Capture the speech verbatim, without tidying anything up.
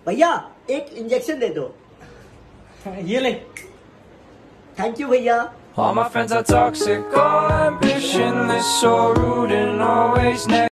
भैया एक इंजेक्शन दे दो। ये ले। थैंक यू भैया। All my friends are toxic, all ambitionless, so rude and always negative.